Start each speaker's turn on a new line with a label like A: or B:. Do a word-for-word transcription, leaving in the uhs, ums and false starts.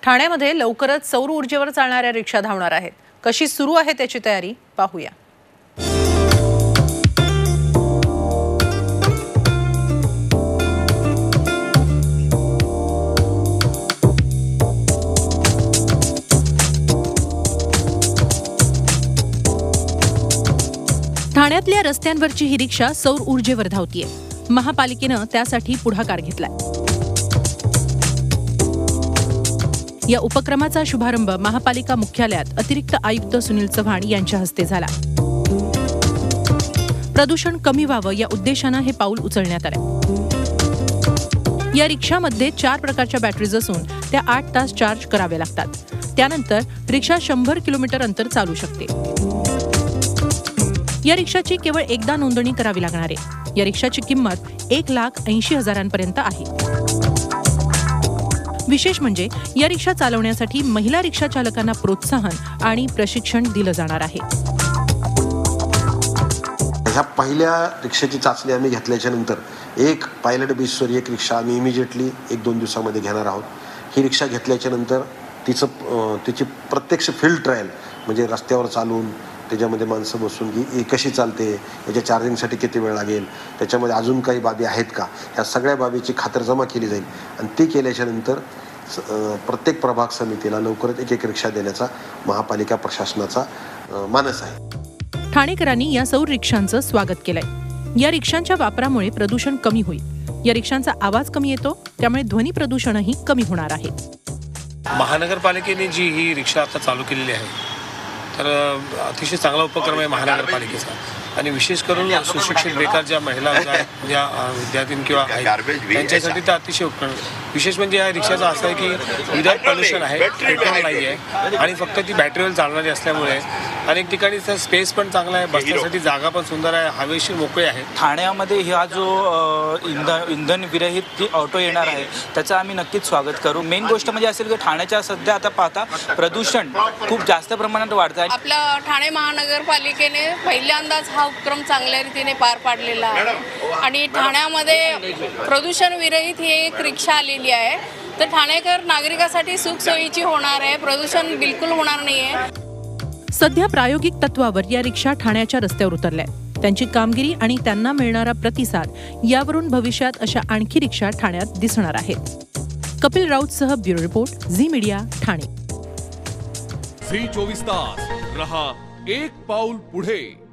A: ठाण्यामध्ये लवकरच सौर ऊर्जेवर चालणाऱ्या रिक्षा धावणार आहेत. कशी सुरू आहे त्याची तयारी पाहूया. ठाण्यातल्या रस्त्यांवरची ही रिक्षा सौर ऊर्जेवर धावतीये. महापालिकेनं त्यासाठी पुढाकार घेतलाय. या उपक्रमाचा शुभारंभ महापालिका मुख्यालयात अतिरिक्त आयुक्त सुनील चव्हाण यांच्या हस्ते झाला. प्रदूषण कमी व्हावं या उद्देशानं हे पाऊल उचलण्यात आलं. या रिक्षामध्ये चार प्रकारच्या बॅटरीज असून त्या आठ तास चार्ज कराव्या लागतात. त्यानंतर रिक्षा शंभर किलोमीटर अंतर चालू शकते. या रिक्षाची केवळ एकदा नोंदणी करावी लागणार आहे. या रिक्षाची किंमत एक लाख ऐंशी हजारांपर्यंत आहे. विशेष म्हणजे या रिक्षा चालवण्यासाठी महिला रिक्षा चालकांना प्रोत्साहन आणि प्रशिक्षण दिलं जाणार आहे.
B: ह्या पहिल्या रिक्षाची चाचणी आम्ही घेतल्याच्या नंतर एक पायलट बेसवर एक रिक्षा आम्ही इमिजिएटली एक दोन दिवसामध्ये घेणार आहोत. ही रिक्षा घेतल्याच्या नंतर तिचं तिची प्रत्यक्ष फील्ड ट्रायल म्हणजे रस्त्यावर चालून त्याच्यामध्ये माणसं बसून की कशी चालते, याच्या चार्जिंगसाठी किती वेळ लागेल, त्याच्यामध्ये अजून काही बाबी आहेत का, ह्या सगळ्या बाबीची खातरजमा केली जाईल. आणि ती केल्याच्या नंतर प्रत्येक प्रभाग समितीला लवकरच एक एक रिक्षा देण्याचा महापालिका प्रशासनाचा मानस आहे.
A: ठाणेकरांनी या सौर रिक्षांचं स्वागत केलंय. या रिक्षांच्या वापरामुळे प्रदूषण कमी होईल. या रिक्षांचा आवाज कमी येतो, त्यामुळे ध्वनी प्रदूषणही कमी होणार आहे.
C: महानगरपालिकेने जी ही रिक्षा आता चालू केलेली आहे तर अतिशय चांगला उपक्रम आहे महानगरपालिकेचा. आणि विशेष करून सुशिक्षित बेकार ज्या महिला ज्या विद्यार्थी किंवा त्यांच्यासाठी तर अतिशय उपक्रम. विशेष म्हणजे या रिक्षाचं असं आहे की विदाउट पोल्युशन आहे, पेट्रोल नाही आहे आणि फक्त ती बॅटरीवर चालणारी असल्यामुळे अनेक ठिकाणी स्पेस पण चांगला आहे, बसण्यासाठी जागा पण सुंदर आहे, हवेशीर मोकळे आहे.
D: ठाण्यामध्ये हा जो इंधन इंधन विरहित जी ऑटो येणार आहे त्याचं आम्ही नक्कीच स्वागत करू. मेन गोष्ट म्हणजे असेल की ठाण्याच्या सध्या आता पाहता प्रदूषण खूप जास्त प्रमाणात वाढत आहे.
E: आपल्या ठाणे महानगरपालिकेने पहिल्यांदाच हा उपक्रम चांगल्या रीतीने पार पाडलेला आहे आणि ठाण्यामध्ये प्रदूषण विरहित ही एक रिक्षा आलेली आहे. तर ठाणेकर नागरिकांसाठी सुखसोयीची होणार आहे, प्रदूषण बिलकुल होणार नाही आहे.
A: सध्या प्रायोगिक तत्वावर या रिक्षा ठाण्याच्या रस्त्यावर उतरल्या. त्यांची कामगिरी आणि त्यांना मिळणारा प्रतिसाद यावरून भविष्यात अशा आणखी रिक्षा ठाण्यात दिसणार आहेत. कपिल राऊतसह bureau report, Zee media, Thane.
F: Zee चोवीस तास रहा एक पाऊल पुढे.